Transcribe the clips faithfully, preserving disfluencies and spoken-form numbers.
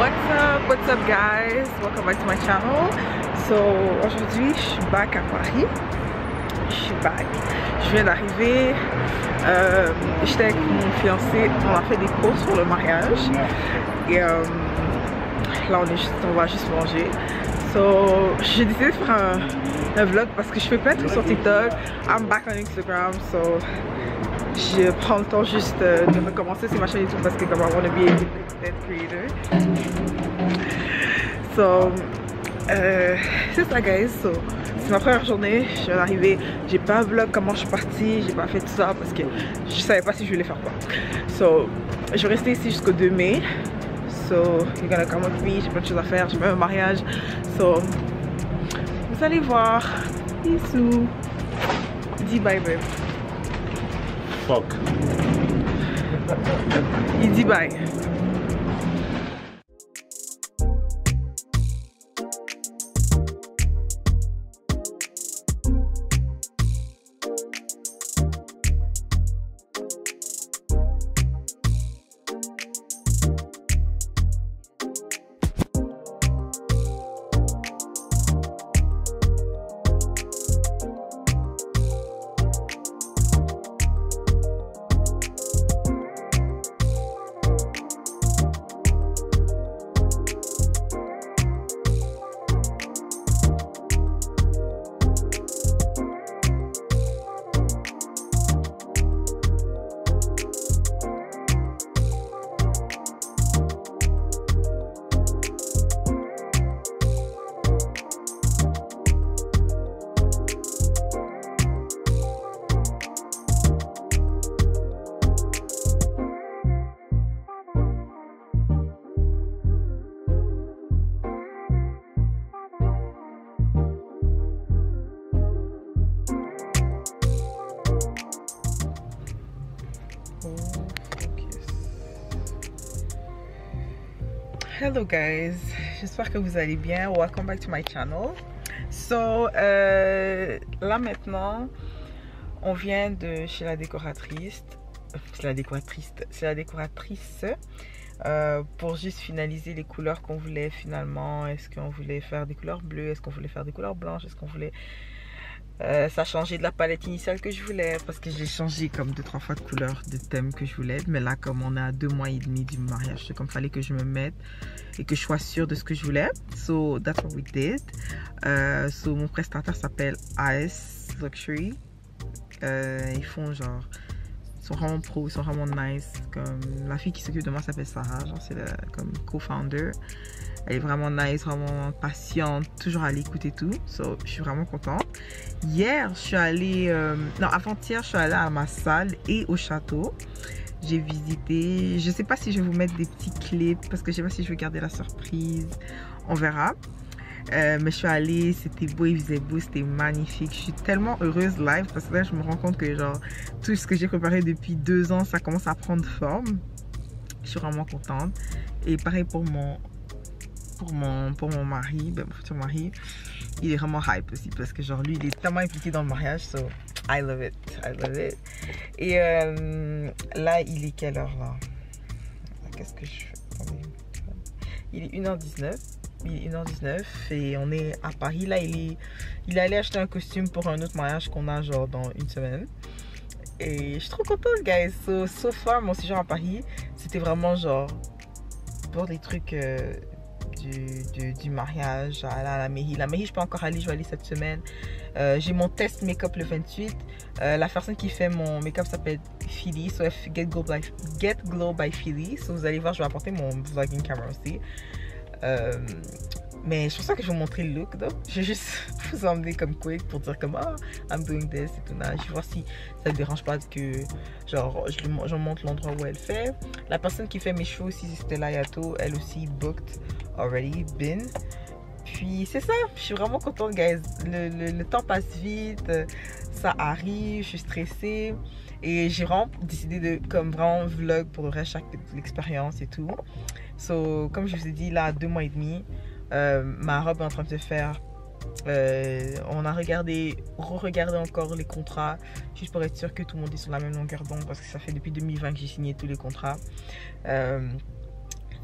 What's up, what's up guys? Welcome back to my channel. So aujourd'hui je suis back à Paris. Je suis back. Je viens d'arriver. Euh, J'étais avec mon fiancé. On a fait des courses pour le mariage. Et euh, là on, est juste, on va juste manger. So j'ai décidé de faire un, un vlog parce que je fais plein de trucs sur TikTok. I'm back on Instagram. So je prends le temps juste euh, de recommencer sur ma chaîne et tout parce que comme I wanna be a content creator. So euh, c'est ça guys. So, c'est ma première journée, je viens d'arriver, j'ai pas un vlog comment je suis partie, j'ai pas fait tout ça parce que je savais pas si je voulais faire quoi. So je vais rester ici jusqu'au deux mai. So you're gonna come with me, j'ai plein de choses à faire, j'ai même un mariage. So vous allez voir. Bisous. Dis bye babe. Fuck. Il dit bye. Hello guys, j'espère que vous allez bien. Welcome back to my channel. So euh, là maintenant on vient de chez la décoratrice c'est la décoratrice c'est la décoratrice euh, pour juste finaliser les couleurs qu'on voulait finalement. Est-ce qu'on voulait faire des couleurs bleues, est-ce qu'on voulait faire des couleurs blanches, est-ce qu'on voulait Euh, ça a changé de la palette initiale que je voulais parce que j'ai changé comme deux trois fois de couleur de thème que je voulais, mais là comme on est à deux mois et demi du mariage, c'est comme fallait que je me mette et que je sois sûre de ce que je voulais. So that's what we did. Euh, so mon prestataire s'appelle Ice Luxury. Euh, ils font genre, ils sont vraiment pro, ils sont vraiment nice. Comme la fille qui s'occupe de moi s'appelle Sarah, genre c'est comme co-founder. Elle est vraiment nice, vraiment patiente, toujours à l'écoute et tout. So, je suis vraiment contente. Hier, je suis allée... Euh, non, avant-hier, je suis allée à ma salle et au château. J'ai visité... Je sais pas si je vais vous mettre des petits clips parce que je sais pas si je vais garder la surprise. On verra. Euh, mais je suis allée, c'était beau, il faisait beau, c'était magnifique. Je suis tellement heureuse live parce que là, je me rends compte que genre tout ce que j'ai préparé depuis deux ans, ça commence à prendre forme. Je suis vraiment contente. Et pareil pour mon... Pour mon, pour mon mari, ben, mon futur mari, il est vraiment hype aussi parce que genre lui il est tellement impliqué dans le mariage, so I love it, I love it. Et euh, là il est quelle heure là? Qu'est-ce que je fais? Il est une heure dix-neuf, il est une heure dix-neuf et on est à Paris. Là il est, il est allé acheter un costume pour un autre mariage qu'on a genre dans une semaine. Et je suis trop contente guys, so, so far mon séjour à Paris, c'était vraiment genre pour des trucs... Euh, Du, du, du mariage à la, à la mairie. La mairie, je peux encore aller, je vais aller cette semaine. Euh, j'ai mon test make-up le vingt-huit. Euh, la personne qui fait mon make-up s'appelle Philly, so Get Glow by, Get Glow by Philly. So vous allez voir, je vais apporter mon vlogging camera aussi. Euh, mais je pense pas que je vais vous montrer le look, donc je vais juste vous emmener comme quick pour dire comme ah, oh, I'm doing this et tout. Là. Je vais voir si ça ne dérange pas que genre je lui je montre l'endroit où elle fait. La personne qui fait mes cheveux aussi, Stella Yato, elle aussi booked already been. Puis c'est ça, je suis vraiment contente guys. Le, le, le temps passe vite, ça arrive, je suis stressée. Et j'ai vraiment décidé de comme vraiment vlog pour le reste chaque l'expérience et tout. So comme je vous ai dit là, deux mois et demi, euh, ma robe est en train de se faire. Euh, on a regardé, re-regardé encore les contrats, juste pour être sûr que tout le monde est sur la même longueur d'onde, parce que ça fait depuis deux mille vingt que j'ai signé tous les contrats. Euh,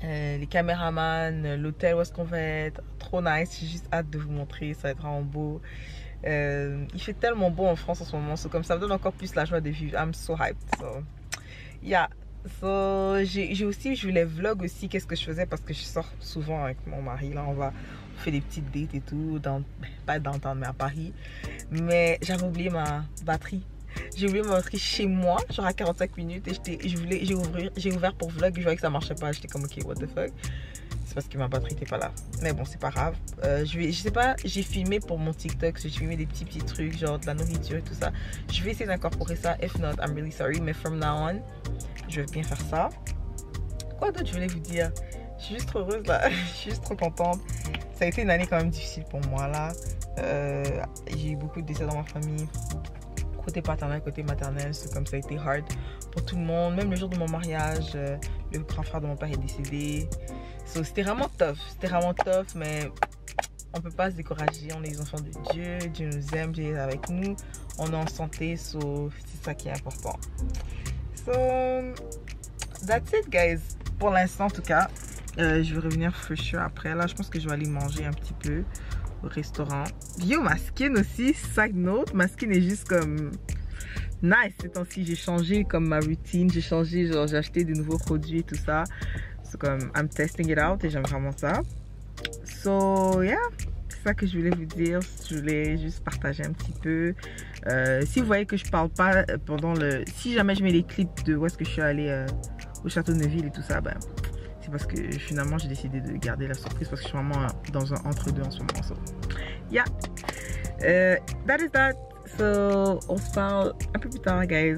euh, les caméramans, l'hôtel où est-ce qu'on va être. Trop nice, j'ai juste hâte de vous montrer, ça va être vraiment beau. Euh, il fait tellement beau en France en ce moment, so, comme ça me donne encore plus la joie de vivre. I'm so hyped. So, yeah. So, j'ai aussi, je voulais vlog aussi, qu'est-ce que je faisais parce que je sors souvent avec mon mari. Là, on va on fait des petites dates et tout, dans, pas downtown, mais à Paris. Mais j'avais oublié ma batterie. J'ai oublié ma batterie chez moi, genre à quarante-cinq minutes. Et je voulais, j'ai ouvert, j'ai ouvert pour vlog, je voyais que ça marchait pas. J'étais comme, ok, what the fuck. C'est parce que ma batterie n'était pas là. Mais bon, c'est pas grave. Euh, je, vais, je sais pas, j'ai filmé pour mon TikTok, j'ai filmé des petits petits trucs, genre de la nourriture et tout ça. Je vais essayer d'incorporer ça. If not, I'm really sorry. Mais from now on, je vais bien faire ça. Quoi d'autre je voulais vous dire? Je suis juste trop heureuse là. Je suis juste trop contente. Ça a été une année quand même difficile pour moi là. Euh, j'ai eu beaucoup de décès dans ma famille. Côté paternel, côté maternel, c'est comme ça a été hard pour tout le monde. Même le jour de mon mariage, euh, le grand frère de mon père est décédé. So, c'était vraiment tough, c'était vraiment tough, mais on peut pas se décourager. On est les enfants de Dieu, Dieu nous aime, Dieu est avec nous. On est en santé, so, c'est ça qui est important. So, that's it guys. Pour l'instant en tout cas, euh, je vais revenir for sure après. Là, je pense que je vais aller manger un petit peu au restaurant. Yo, ma skin aussi, side note, ma skin est juste comme nice ces temps-ci. J'ai changé comme ma routine, j'ai changé, genre j'ai acheté de nouveaux produits et tout ça. C'est comme I'm testing it out et j'aime vraiment ça. So yeah, c'est ça que je voulais vous dire. Je voulais juste partager un petit peu. Euh, si vous voyez que je parle pas pendant le, si jamais je mets les clips de où est-ce que je suis allée euh, au château de Neuville et tout ça, ben c'est parce que finalement j'ai décidé de garder la surprise parce que je suis vraiment dans un entre-deux en ce moment. So, yeah, uh, that is that. So, on se parle un peu plus tard, guys.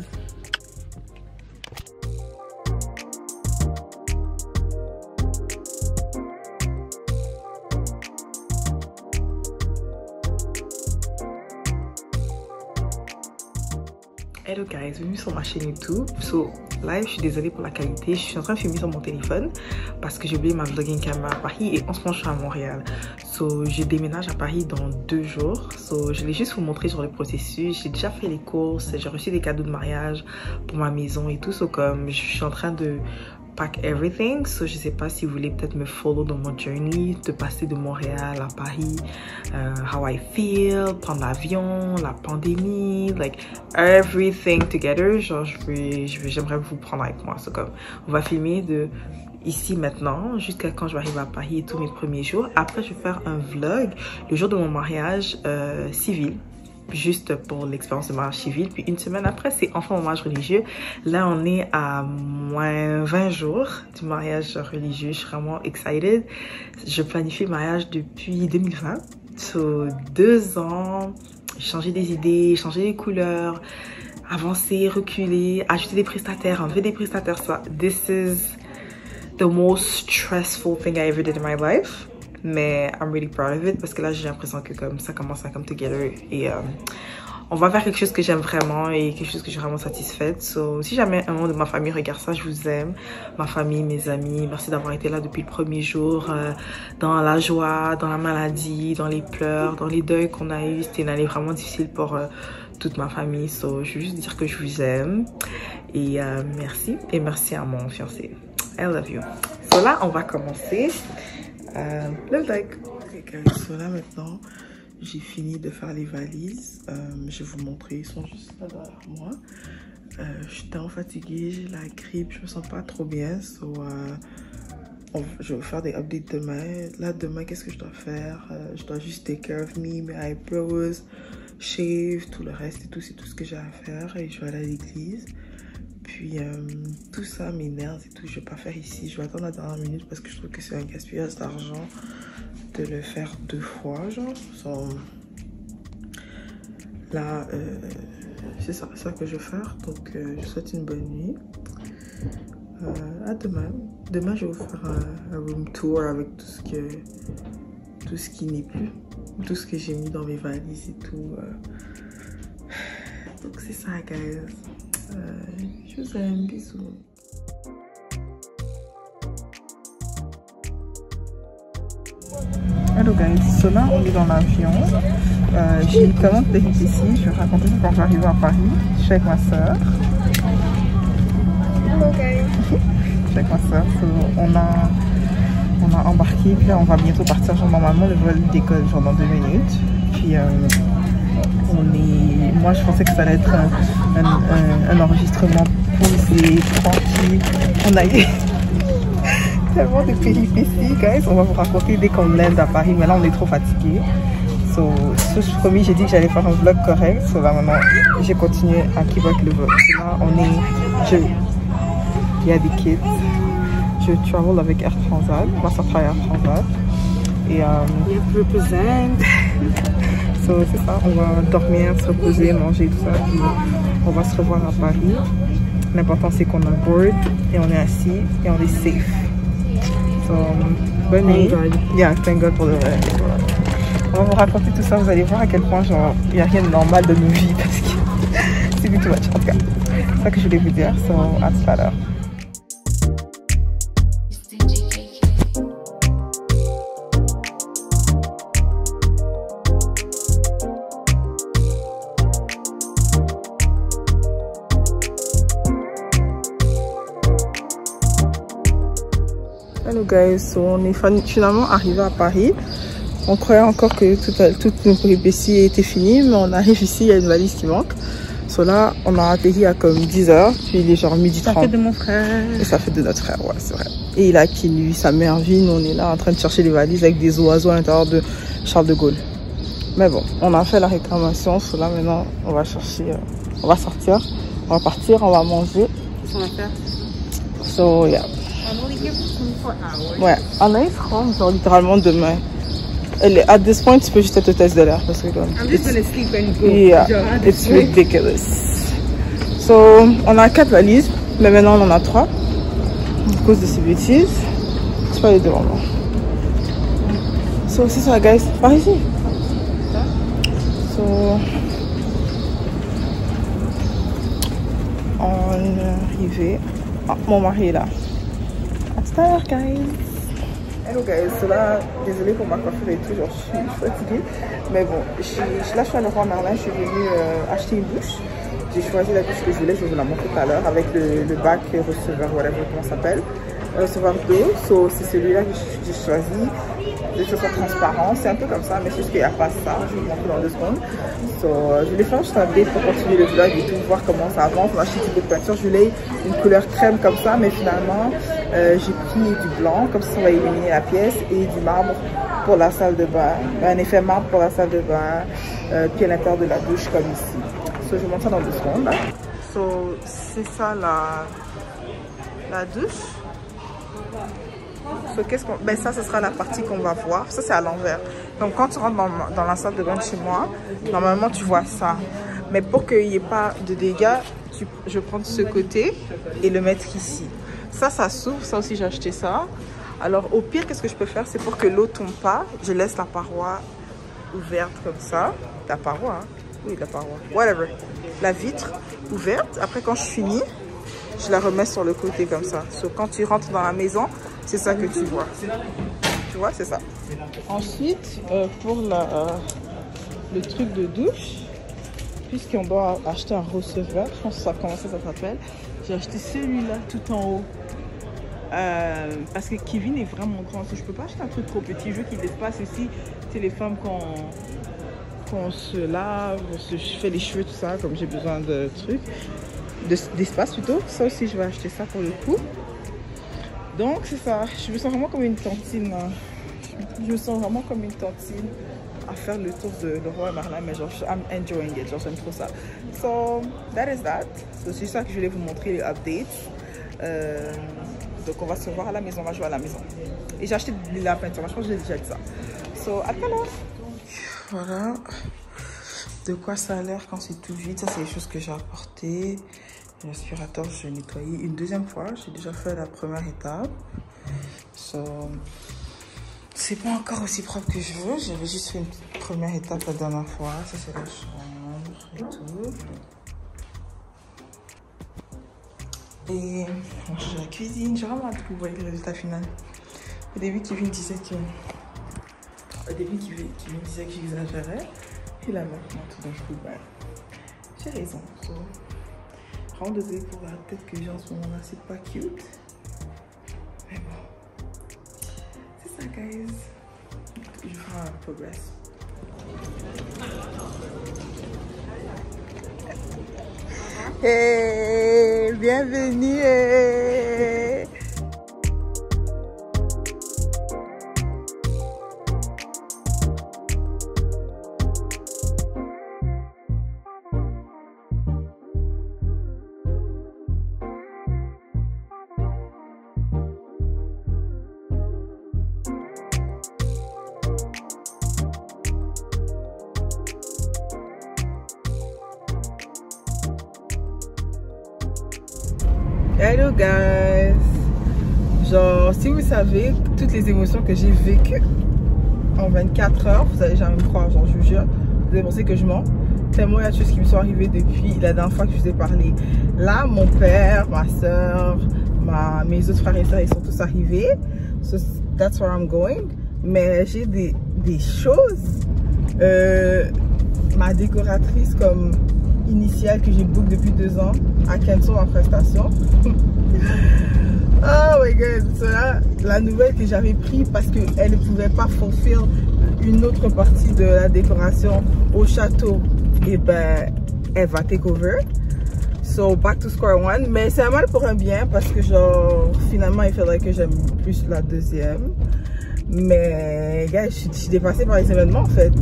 Hello guys, bienvenue sur ma chaîne YouTube. So, live, je suis désolée pour la qualité. Je suis en train de filmer sur mon téléphone parce que j'ai oublié ma vlogging caméra à Paris et en ce moment je suis à Montréal. So, je déménage à Paris dans deux jours. So, je vais juste vous montrer sur le processus. J'ai déjà fait les courses, j'ai reçu des cadeaux de mariage pour ma maison et tout. So, comme je suis en train de pack everything, so je sais pas si vous voulez peut-être me follow dans mon journey de passer de Montréal à Paris, uh, how I feel, prendre l'avion, la pandémie, like everything together. Genre je vais, je vais, j'aimerais vous prendre avec moi. So comme on va filmer de ici maintenant jusqu'à quand je vais arriver à Paris et tous mes premiers jours. Après je vais faire un vlog le jour de mon mariage euh, civil. Juste pour l'expérience de mariage civil. Puis une semaine après, c'est enfin mon mariage religieux. Là, on est à moins vingt jours du mariage religieux. Je suis vraiment excited. Je planifie le mariage depuis deux mille vingt. So, deux ans, changer des idées, changer les couleurs, avancer, reculer, ajouter des prestataires, enlever des prestataires. So, this is the most stressful thing I ever did in my life. Mais I'm really proud of it parce que là j'ai l'impression que comme ça commence à come together et euh, on va faire quelque chose que j'aime vraiment et quelque chose que je suis vraiment satisfaite. So, si jamais un membre de ma famille regarde ça, je vous aime, ma famille, mes amis, merci d'avoir été là depuis le premier jour, euh, dans la joie, dans la maladie, dans les pleurs, dans les deuils qu'on a eu. C'était une année vraiment difficile pour euh, toute ma famille. So, je veux juste dire que je vous aime et euh, merci et merci à mon fiancé. I love you. So là on va commencer Euh, le vlog. Ok guys, so là maintenant j'ai fini de faire les valises. Euh, je vais vous montrer, ils sont juste là derrière moi. Euh, je suis tellement fatiguée, j'ai la grippe, je me sens pas trop bien. So, euh, on, je vais faire des updates demain. Là demain qu'est-ce que je dois faire? Euh, je dois juste take care of me, mes eyebrows, shave, tout le reste et tout, c'est tout ce que j'ai à faire et je vais aller à l'église. Puis euh, tout ça, mes nerfs et tout, je vais pas faire ici. Je vais attendre la dernière minute parce que je trouve que c'est un gaspillage d'argent de le faire deux fois, genre. So, là, euh, c'est ça, ça que je vais faire. Donc, euh, je vous souhaite une bonne nuit. Euh, à demain. Demain, je vais vous faire un, un room tour avec tout ce que, tout ce qui n'est plus, tout ce que j'ai mis dans mes valises et tout. Euh. Donc, c'est ça, guys. Euh, je vous aime, bisous. Hello guys, so là on est dans l'avion. Euh, j'ai une commande de ici, je vais raconter ça quand je vais arriver à Paris. Je suis avec ma soeur. Hello guys. Je suis avec ma soeur. So, on a a embarqué, puis là on va bientôt partir. Genre normalement le vol décolle genre dans deux minutes. Puis euh, on est, moi je pensais que ça allait être un, un, un, un enregistrement posé, tranquille. On a eu tellement de péripéties, guys. On va vous raconter dès qu'on lande à Paris, mais là on est trop fatigué. So, so je promis, j'ai dit que j'allais faire un vlog correct. So là maintenant j'ai continué à keep up le vlog. Là on est, je, il y a des kids. Je travel avec Air Transat. Moi ça travaille Air Transat. Et euh, you represent. So, c'est ça, on va dormir, se reposer, manger, tout ça, puis on va se revoir à Paris. L'important c'est qu'on a board et on est assis et on est safe. So, bonne nuit. Yeah, thank God pour le vrai. On va vous raconter tout ça, vous allez voir à quel point genre il n'y a rien de normal de nos vies parce que c'est du tout much. En tout cas, c'est ça que je voulais vous dire. So, à tout à l'heure. Hello guys, so on est finalement arrivé à Paris. On croyait encore que toute, toute nos péripéties étaient finies, mais on arrive ici, il y a une valise qui manque. So là, on a atterri à comme dix heures, puis il est genre midi trente. Ça fait de mon frère. Et ça fait de notre frère, ouais, c'est vrai. Et il a qui lui, sa mère vie, nous on est là en train de chercher les valises avec des oiseaux à l'intérieur de Charles de Gaulle. Mais bon, on a fait la réclamation, so là maintenant, on va chercher, euh, on va sortir, on va partir, on va manger. Qu'est-ce qu'on va faire? So yeah. Ouais, Anaïs rentre genre littéralement demain. Elle est, at this point, tu peux juste être hôtesse de l'air parce que comme. I'm just gonna sleep and go. Yeah, it's ridiculous. So, on a quatre valises, mais maintenant on en a trois. À cause de ces bêtises. Je peux aller devant moi. So, c'est ça, guys. Par ici. So, on est arrivé. Ah, mon mari est là. À tout à l'heure, guys. Hello guys, so là, désolée pour ma coiffure et tout, genre je suis fatiguée. Mais bon, je suis, là je suis à Leroy Merlin, je suis venue euh, acheter une douche. J'ai choisi la douche que je voulais, je vais vous la montrer tout à l'heure avec le, le bac receveur, whatever, comment ça s'appelle. Receveur d'eau, so, c'est celui-là que j'ai choisi. Les choses sont transparentes, c'est un peu comme ça, mais c'est juste qu'il n'y a pas ça. Je vais vous montrer dans deux secondes. So, je voulais faire juste un update pour continuer le vlog et tout, voir comment ça avance. On a acheté un peu de peinture, je voulais une couleur crème comme ça, mais finalement, euh, j'ai pris du blanc, comme ça on va éliminer la pièce, et du marbre pour la salle de bain. Un effet marbre pour la salle de bain, euh, puis à l'intérieur de la douche, comme ici. So, je vous montre ça dans deux secondes. Là. So, c'est ça la, la douche. So, qu'est-ce qu'on... Ben ça, ce sera la partie qu'on va voir. Ça, c'est à l'envers. Donc, quand tu rentres dans, dans la salle de bain de chez moi, normalement, tu vois ça. Mais pour qu'il n'y ait pas de dégâts, tu... je vais prendre ce côté et le mettre ici. Ça, ça s'ouvre. Ça aussi, j'ai acheté ça. Alors, au pire, qu'est-ce que je peux faire? C'est pour que l'eau ne tombe pas. Je laisse la paroi ouverte comme ça. La paroi, hein? Oui, la paroi. Whatever. La vitre ouverte. Après, quand je finis, je la remets sur le côté comme ça. So, quand tu rentres dans la maison, c'est ça que tu vois. Tu vois, c'est ça. Ensuite, euh, pour la, euh, le truc de douche, puisqu'on doit acheter un receveur, je pense que ça, comment ça, ça s'appelle, j'ai acheté celui-là tout en haut. Euh, parce que Kevin est vraiment grand. So, je peux pas acheter un truc trop petit. Je veux qu'il espace ici. C'est les femmes quand on se lave, on se fait les cheveux, tout ça, comme j'ai besoin de trucs. D'espace plutôt. Ça aussi, je vais acheter ça pour le coup. Donc, c'est ça. Je me sens vraiment comme une tantine. Je me sens vraiment comme une tantine à faire le tour de Leroy Merlin. Mais genre, I'm enjoying it. Genre, j'aime trop ça. So, that is that. So, c'est ça que je voulais vous montrer, les updates. Euh, donc, on va se voir à la maison. On va jouer à la maison. Et j'ai acheté de la peinture. Je pense que j'ai déjà dit ça. So, à tout à l'heure. Voilà. De quoi ça a l'air quand c'est tout vide. Ça, c'est les choses que j'ai apportées. L'aspirateur, je l'ai nettoyé une deuxième fois. J'ai déjà fait la première étape. So, c'est pas encore aussi propre que je veux. J'avais juste fait une petite première étape la dernière fois. Ça, c'est la chambre et tout. Et bon, j'ai la cuisine. J'ai vraiment hâte que vous voyez le résultat final. Au début, Kevin disait que... Au début, Kevin disait que j'exagérais. Et là, maintenant, tout d'un coup, ben, j'ai raison. So, vraiment désolée pour la tête que j'ai en ce moment-là, c'est pas cute. Mais bon, c'est Hi guys. Je ferai un progress. Hey, bienvenue. Hey. Hello guys, genre si vous savez toutes les émotions que j'ai vécues en vingt-quatre heures, vous allez jamais me croire, genre je vous jure, vous allez penser que je mens. Tellement il y a des choses qui me sont arrivées depuis la dernière fois que je vous ai parlé. Là mon père, ma soeur, ma, mes autres frères et sœurs ils sont tous arrivés, so that's where I'm going. Mais j'ai des, des choses, euh, ma décoratrice comme initiale que j'ai book depuis deux ans à cancel ma prestation. Oh my god, so là, la nouvelle que j'avais prise parce qu'elle ne pouvait pas fulfill une autre partie de la décoration au château, et ben elle va take over. So back to square one, mais c'est un mal pour un bien parce que genre finalement il faudrait que j'aime plus la deuxième. Mais gars, je, je suis dépassée par les événements en fait.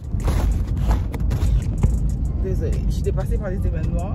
Désolée, je suis dépassée par les événements.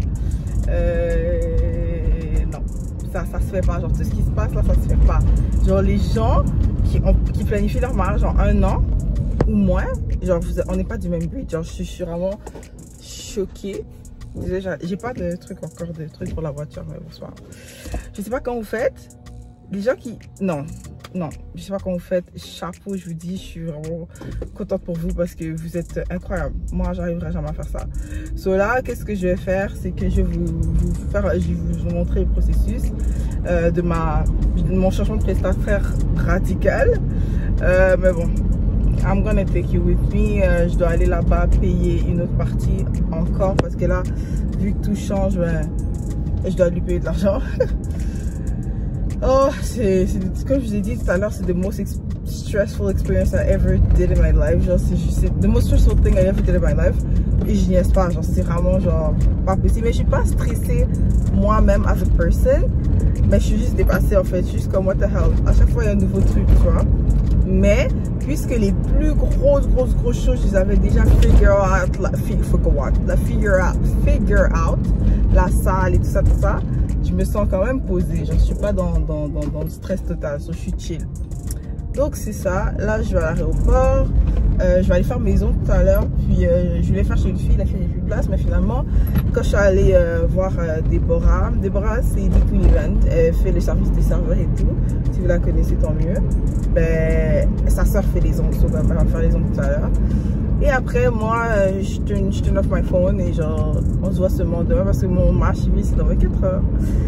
Euh, non, ça, ça se fait pas. Genre, tout ce qui se passe là, ça se fait pas. Genre, les gens qui, ont, qui planifient leur mariage en un an ou moins, genre, vous, on n'est pas du même but. Genre, je, je suis vraiment choquée. Désolée, j'ai pas de truc encore, de trucs pour la voiture, mais bonsoir. Je sais pas quand vous faites. Les gens qui. Non. Non, je sais pas comment vous faites, chapeau, je vous dis, je suis vraiment contente pour vous parce que vous êtes incroyable. Moi, j'arriverai jamais à faire ça. So là, qu'est-ce que je vais faire, c'est que je vais vous, vous faire, je vais vous montrer le processus euh, de ma, de mon changement de prestataire radical. Euh, mais bon, I'm gonna take you with me. Euh, je dois aller là-bas payer une autre partie encore parce que là, vu que tout change, ben, je dois lui payer de l'argent. Oh, c'est comme je vous ai dit tout à l'heure, c'est the most ex stressful experience I ever did in my life. Genre, c'est the most stressful thing I ever did in my life. Et je n'y ai pas, genre, c'est vraiment, genre, pas possible. Mais je suis pas stressée moi-même as a person. Mais je suis juste dépassée, en fait. Juste comme, what the hell. À chaque fois, il y a un nouveau truc, tu vois. Mais, puisque les plus grosses, grosses, grosses choses, je les avais déjà figure out, la, la figure out, figure out, la salle et tout ça, tout ça. Je me sens quand même posée, je ne suis pas dans, dans, dans, dans le stress total, so je suis chill. Donc c'est ça, là je vais à l'aéroport, euh, je vais aller faire mes ongles tout à l'heure, puis euh, je voulais faire chez une fille, la fille n'est plus de place, mais finalement quand je suis allée euh, voir euh, Déborah, Déborah c'est du tout event, elle fait le service des serveurs et tout, si vous la connaissez tant mieux, ben sa soeur fait les ongles, donc elle va me faire les ongles tout à l'heure. Et après, moi, je turn, je turn off my phone et genre, on se voit seulement demain parce que mon match c'est dans vingt-quatre heures.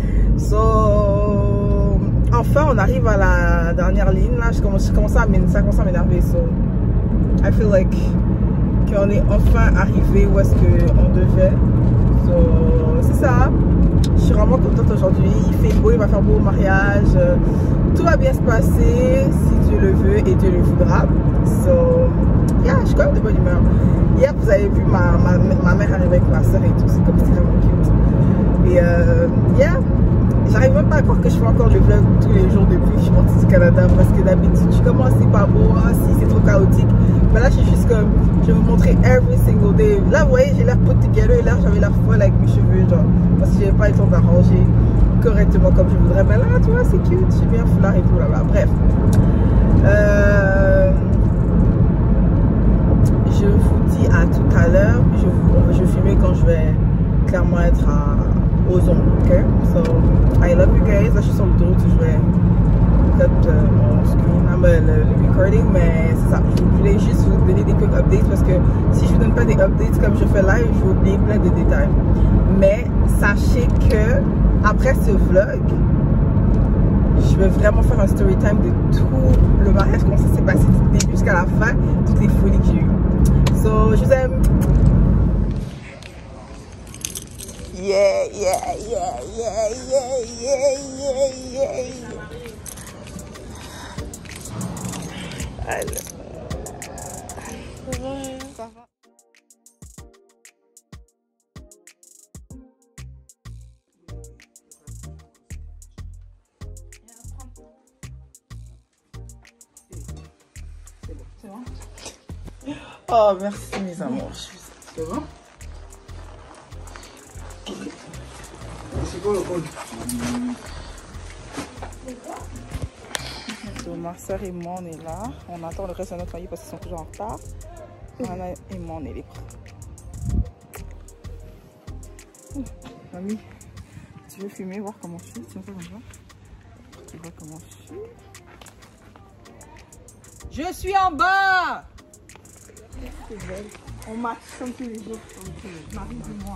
So, enfin, on arrive à la dernière ligne. Là, je commence, je commence à m'énerver. So, I feel like qu'on est enfin arrivé où est-ce qu'on devait. So, c'est ça. Je suis vraiment contente aujourd'hui. Il fait beau, il va faire beau au mariage. Tout va bien se passer si Dieu le veut et Dieu le voudra. So, yeah, je suis quand même de bonne humeur. Hier, vous avez vu ma, ma, ma mère arriver avec ma soeur et tout. C'est comme c'est vraiment cute. Et euh, yeah, j'arrive même pas à croire que je fais encore le vlog tous les jours depuis que je suis partie du Canada. Parce que d'habitude, je commence, c'est pas beau, hein, si c'est trop chaotique. Mais là, je suis juste comme, je vais vous montrer every single day. Là, vous voyez, j'ai l'air put together et là, j'avais l'air folle avec mes cheveux, genre. Parce que j'avais pas le temps d'arranger correctement comme je voudrais. Mais là, tu vois, c'est cute, je suis bien foulard et tout là-bas. Bref. Euh. Je vous dis à tout à l'heure. Je, je vais filmer quand je vais clairement être à, aux ongles. Ok? So, I love you guys. Là, je suis sur le dos. Je vais cut euh, mon screen, hein, le, le recording. Mais c'est ça. Je voulais juste vous donner des quick updates parce que si je vous donne pas des updates comme je fais live, je vais oublier plein de détails. Mais sachez que après ce vlog, je vais vraiment faire un story time de tout le mariage, comment ça s'est passé du début jusqu'à la fin, toutes les folies que j'ai eues. So, je vous aime. Yeah, yeah, yeah, yeah, yeah, yeah, yeah, yeah. Alors. Ça va. C'est bon? Oh, merci mes amours. C'est bon? C'est quoi le code? Donc, ma soeur et moi, on est là. On attend le reste de notre famille parce qu'ils sont toujours en retard. Anna et moi, on est libre. Mamie, tu veux fumer, voir comment je suis? Tiens ça comme ça. Tu vois comment je suis? Je suis en bas! C'est belle. On marche comme tous les jours. Marie, dis-moi.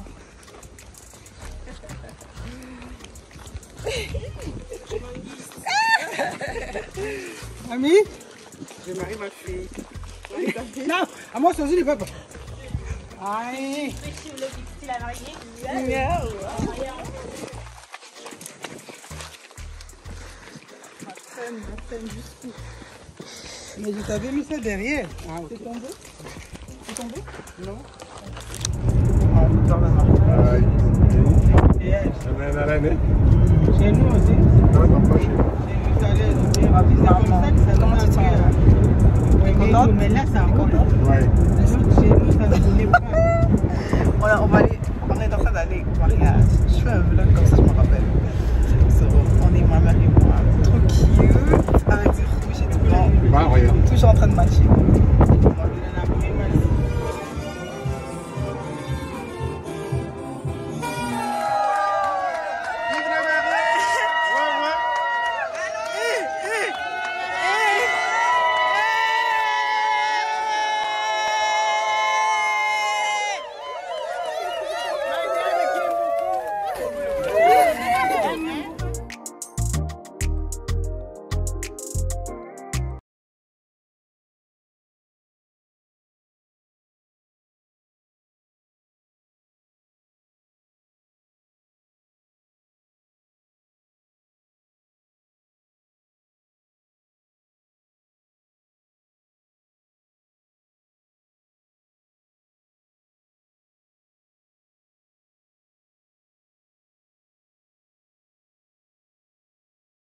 Ami? Je marie ma fille. Non, à moi, c'est aussi le papa. Aïe! Mais je t'avais mis ça derrière. Ah, okay. C'est tombé? C'est tombé? Non. Ah, nous avons Aïe. Et elle? Elle est à l'année. Chez nous aussi. Non, non, pas chez nous. Chez nous, ça allait devenir bizarrement. Comment tu te sens? Oui, mais, mais là, ça roule. Ouais. Chez nous, ça ne voulait pas. On, on va aller, on est en train d'aller au mariage. Je fais un vlog comme ça.